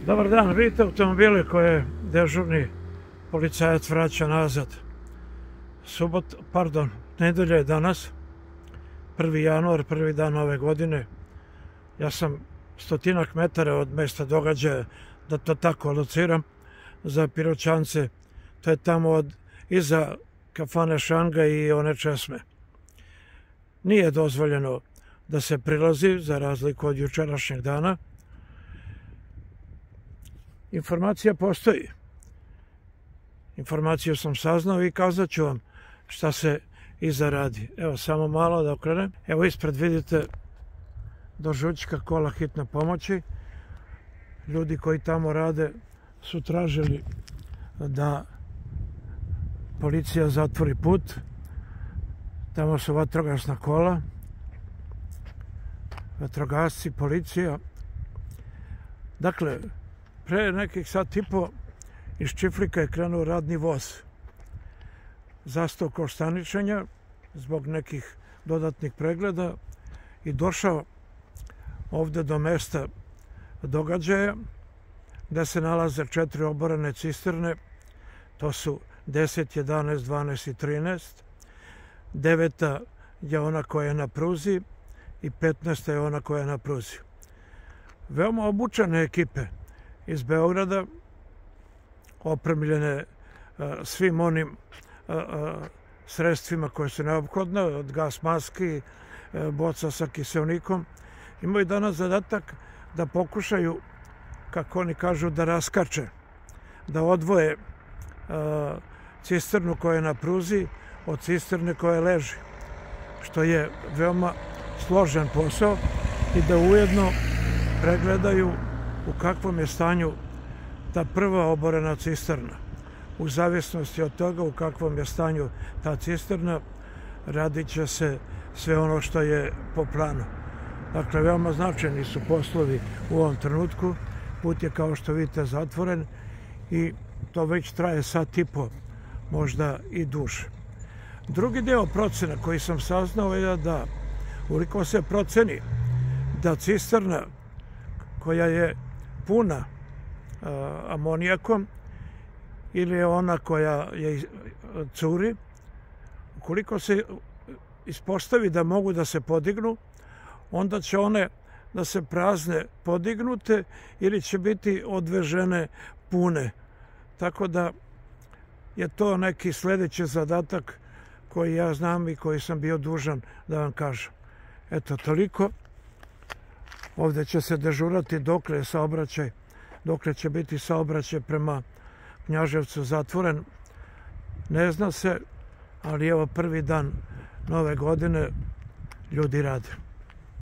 Dobar dan, vidite automobile koje dežurni policajac vraća nazad. Nedelja je danas, 1. januar, prvi dan ove godine. Ja sam 100 metara od mesta događaja, da to tako lociram, za Piroćance. To je tamo iza kafane Šanga i one česme. Nije dozvoljeno da se prilazi, za razliku od jučerašnjeg dana. Informacija postoji. Informaciju sam saznao i kazat ću vam šta se iza radi. Evo, samo malo da okrenem. Evo, ispred vidite do Žućka kola hitne pomoći. Ljudi koji tamo rade su tražili da policija zatvori put. Tamo su vatrogasna kola, vatrogasci, policija. Dakle, pre nekih sat i po iz Čiflika je krenuo radni voz. Zastao kod staničenja zbog nekih dodatnih pregleda i došao ovde do mesta događaja gde se nalaze 4 oborene cisterne. To su 10, 11, 12 i 13. 9. je ona koja je na pruzi i 15. je ona koja je na pruzi. Veoma obučene ekipe iz Beograda, opremljene svim onim sredstvima koje su neophodne, od gas maski, boca sa kiseonikom, imaju danas zadatak da pokušaju, kako oni kažu, da raskače, da odvoje cisternu koja je na pruzi od cisterne koja leži, što je veoma složen posao, i da ujedno pregledaju u kakvom je stanju ta prva oborena cisterna. U zavisnosti od toga u kakvom je stanju ta cisterna, radit će se sve ono što je po planu. Dakle, veoma značajni su poslovi u ovom trenutku. Put je, kao što vidite, zatvoren i to već traje sat i po, možda i duže. Drugi deo procena koji sam saznao je da ukoliko se proceni da cisterna koja je puna amonijakom ili je ona koja je curi, ukoliko se ispostavi da mogu da se podignu, onda će one da se prazne podignute ili će biti odvežene pune. Tako da je to neki sledeći zadatak koji ja znam i koji sam bio dužan da vam kažem. Eto, toliko. Ovde će se dežurati dokle je saobraćaj, dokle će biti saobraćaj prema Knjaževcu zatvoren. Ne zna se, ali evo, prvi dan nove godine ljudi rade.